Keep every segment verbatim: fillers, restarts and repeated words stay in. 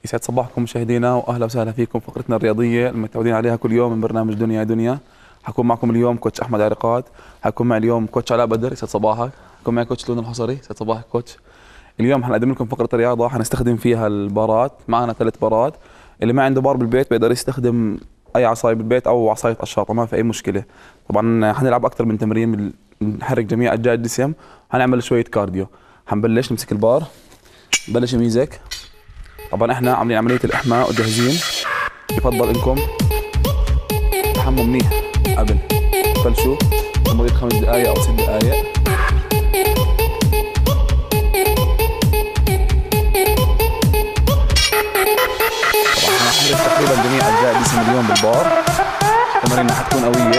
يسعد صباحكم مشاهدينا واهلا وسهلا فيكم فقرتنا الرياضيه المتعودين عليها كل يوم من برنامج دنيا دنيا. حكون معكم اليوم كوتش احمد عرقات، حكون معي اليوم كوتش علاء بدر، يسعد صباحك. حكون معي كوتش لون الحصري، يسعد صباحك كوتش. اليوم حنقدم لكم فقره رياضه حنستخدم فيها البارات، معنا ثلاث بارات. اللي ما عنده بار بالبيت بيقدر يستخدم اي عصايه بالبيت او عصايه قشاطه، ما في اي مشكله. طبعا حنلعب اكثر من تمرين، بنحرك جميع اجزاء الجسم، حنعمل شويه كارديو. حنبلش نمسك البار، بلش يميزك. طبعا احنا عاملين عمليه الاحماء وجاهزين. يفضل انكم تحموا منيح قبل تبلشوا لمده خمس دقائق او ست دقائق. طبعا حنحرك تقريبا جميع اجزاء الجسم اليوم بالبار. تماريننا حتكون قويه.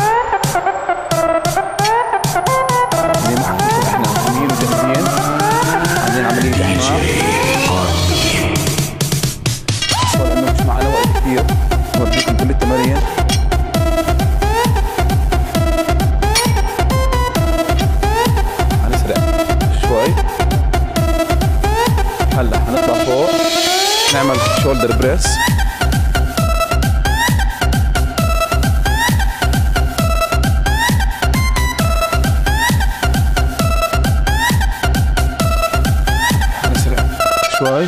زي ما حكيت لكم احنا محميين وجاهزين، عاملين عمليه احماء. لانه مش معنا وقت كثير نورجيكم كل التمارين. حنسرع شوي. هلا حنطلع فوق نعمل شولدر بريس. حنسرع شوي.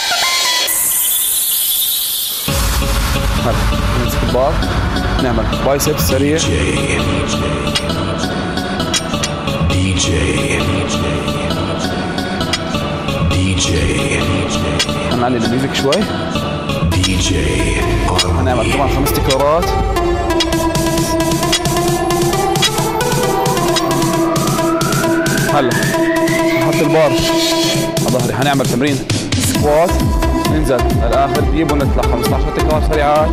هلا نمسك البار نعمل بايسبس سريع. دي جي دي جي حنعلي الميوزك شوي. دي جي حنعمل كمان خمس تكرارات. هلا نحط البار على ظهري. حنعمل تمرين سكوات، ننزل للاخر نجيب ونطلع خمسة عشر تكرار سريعات.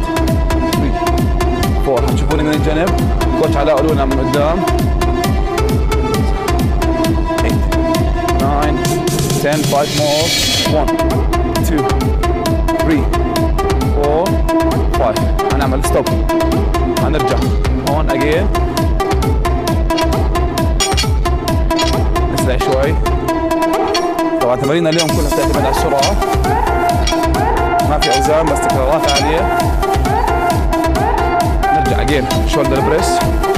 فور حتشوفوني من الجنب، كوتش علاء قولونا من قدام. ثمانية عشرة خمسة more واحد اثنين ثلاثة أربعة خمسة. حنعمل ستوب، حنرجع هون اجين، نسرع شوي. طبعا تماريننا اليوم كلها بتعتمد على السرعه، ما في اوزان بس تكرارات عاليه. نرجع اجين شولدر بريس.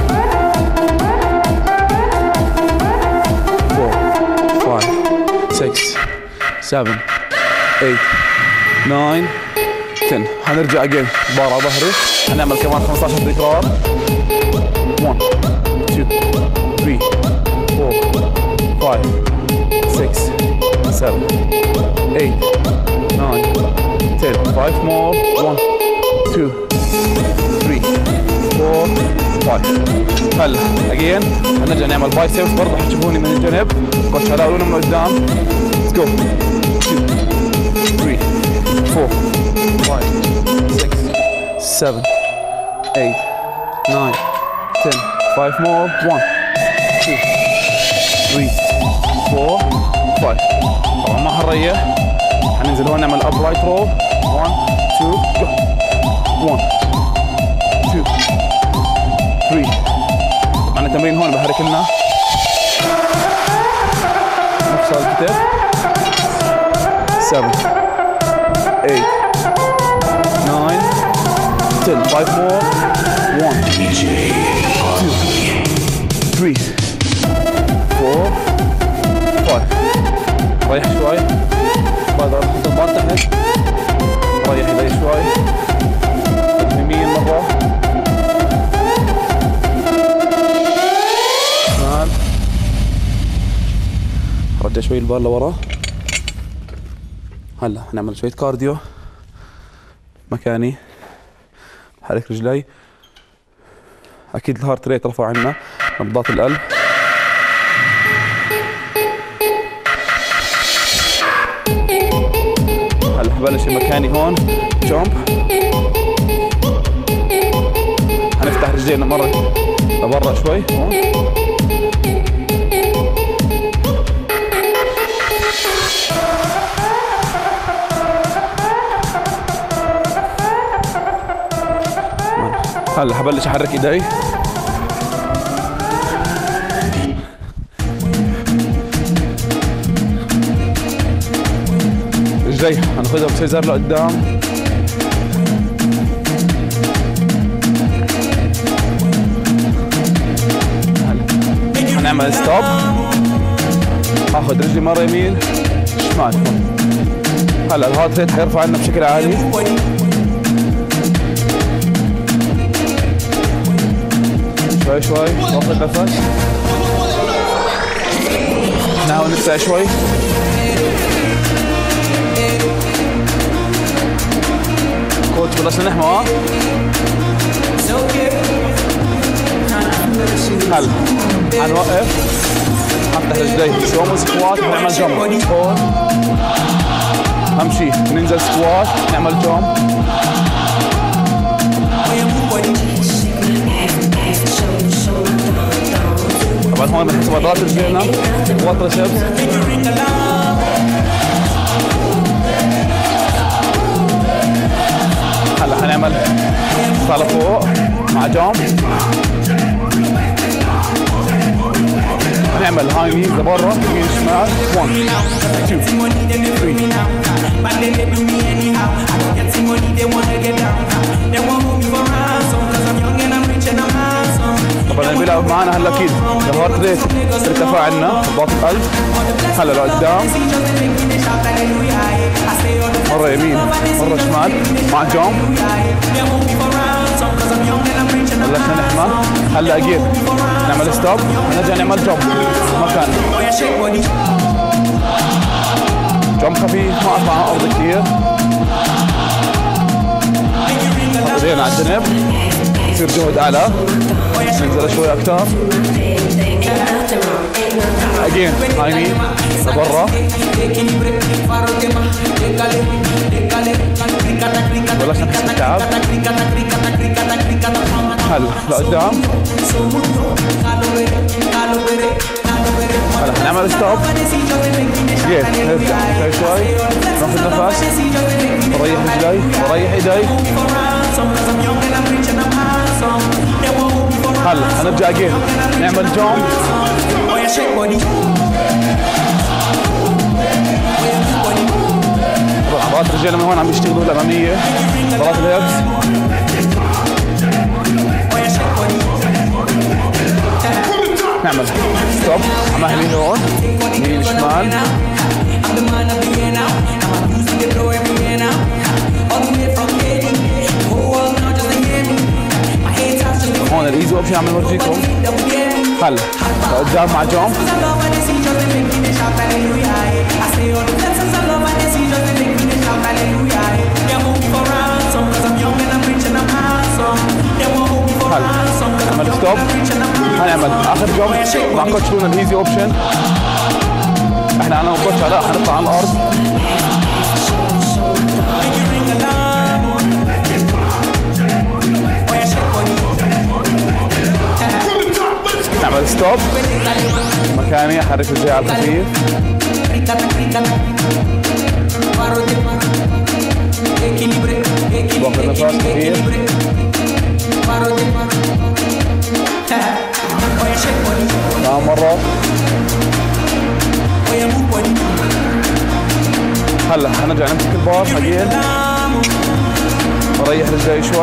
أربعة خمسة ستة سبعة ثمانية تسعة عشرة. حنرجع اجين بار على ظهري. حنعمل كمان خمسة عشر تكرار. واحد اثنين ثلاثة أربعة خمسة ستة سبعة ثمانية تسعة عشرة. خمسة more واحد اثنين ثلاثة أربعة خمسة. هلا اجين حنرجع نعمل بايسبس برضه، حتشوفوني من الجنب. كوتش علاء قولونا من قدام. ليتس جو. اثنين ثلاثة أربعة خمسة ستة سبعة ثمانية تسعة عشرة. خمسة more واحد اثنين ثلاثة أربعة خمسة. طبعا ما حنريح، حننزل هون نعمل اب رايت رو. واحد اثنين جو. واحد اثنين ثلاثة. طبعا التمرين هون بحرك لنا مفصل الكتف. سبعة ثمانية تسعة عشرة. خمسة more واحد اثنين ثلاثة أربعة خمسة. ريح شوي. بقدر احط البار تحت. ريح ايدي شوي. يمين مرة. شمال. رجع شوي البار لورا. هلا حنعمل شوية كارديو مكاني. حرك رجلي. اكيد الهارت ريت رفع عنا، نبضات القلب. هلا حبلش مكاني هون جامب. حنفتح رجلينا مرة لبرا شوي هون. هلا حبلش احرك ايدي. رجلي ناخذها بسيزر لقدام. هنعمل ستوب. هاخذ رجلي مره يمين شمال. هلا الهارت ريت حيرفع عنا بشكل عالي. شوي شوي باخذ نفس. نحاول نسرع شوي. كوتش بلشنا نحمى. ها هلا حنوقف. حنفتح رجلي سومو سكوات ونعمل جمب. فور. اهم شيء ننزل سكوات نعمل جمب. طبعا هون بنحسب عضلات رجلينا كوادريسبس. هلا حنعمل طالع فوق مع جامب. نعمل هاي نيز لبرا يمين شمال. واحد اثنين ثلاثة. طبعا اللي بيلعب معنا هلا اكيد الهارت ريت ارتفع عنا ضغط القلب. هلا لقدام مره يمين مره شمال مع جامب. بلشنا نحمى. هلا اجيب نعمل ستوب ونرجع نعمل جامب مكاننا. جامب خفيف ما اطلع على الارض كثير. ايدينا على الجنب يصير جهد اعلى. ننزل شوي اكثر. اجين هاي ني لبرا. بلشنا نحس بالتعب. هلا لقدام. هلا حنعمل ستوب. جيت نرجع شوي شوي ناخذ نفس. بريح رجلي بريح ايدي. هلا حنرجع اجين نعمل جامب. عضلات رجلنا من هون عم يشتغلوا الاماميه. عضلات الهيبس. نعمل ستوب على مهلي هون يمين شمال. هون الايزي اوبشن عم نورجيكم. هلا قدام مع جامب. هلا نعمل ستوب. هنعمل اخر جامب مع كوتش لونا الايزي اوبشن. احنا انا وكوتش علاء حنطلع على الارض. نعمل ستوب مكاني. احرك رجلي على الخفيف. باخذ نفس خفيف. كمان مرة. هلا حنرجع نمسك البار حقين. بريح رجلي شوي.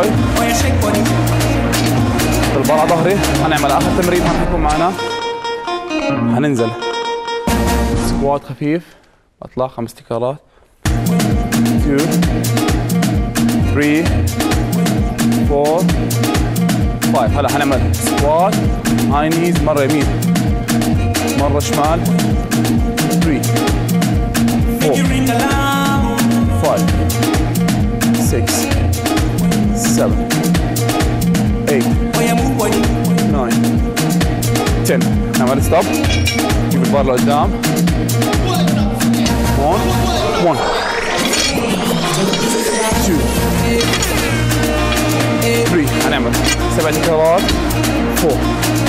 البار على ظهري. حنعمل اخر تمرين حنكون معنا. حننزل سكوات خفيف. اطلع خمس تكرارات. اثنين ثلاثة أربعة خمسة. هلا حنعمل سكوات هاي نيز مره يمين مره شمال. ثلاثة أربعة خمسة ستة سبعة ثمانية تسعة عشرة. نعمل ستوب. نجيب البار لقدام. هون واحد اثنين ثلاثة. هنعمل سبع تكرارات. أربعة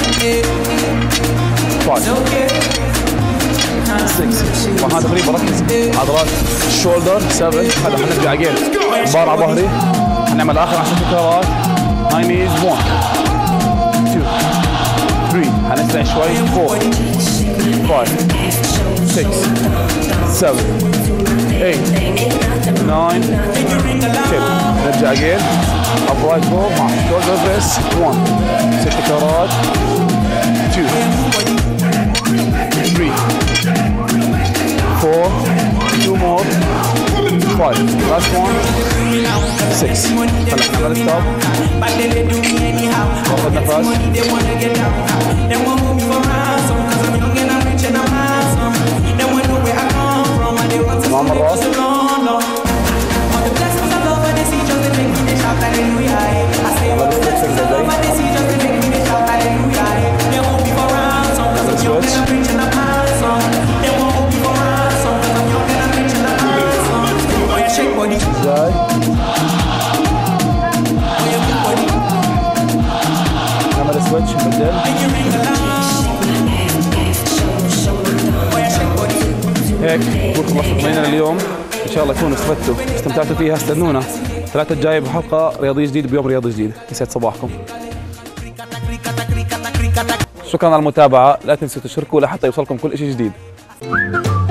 خمسة ستة. وهذا تمرين بركز عضلات الشولدر. سبعة. هلا حنرجع اجين بار على ظهري. حنعمل اخر عشر تكرارات هاي نيز. واحد اثنين ثلاثة. حنسرع شوي. أربعة خمسة six, seven, eight, nine, ten. نرجع again. upright row مع shoulder press. one. ست كرات. two. three. four. two more. five. last one. six. هلا نعمل ستوب. ناخذ نفس. تمام الراس. ازاي؟ نعمل سويتش نبدل. هيك نكون خلصنا تمريننا اليوم، ان شاء الله تكونوا استفدتوا استمتعتوا فيها. استنونا الثلاثة الجاي بحلقة رياضية جديدة بيوم رياضي جديد. يسعد صباحكم. شكرا على المتابعة، لا تنسوا تشتركوا لحتى يوصلكم كل شيء جديد.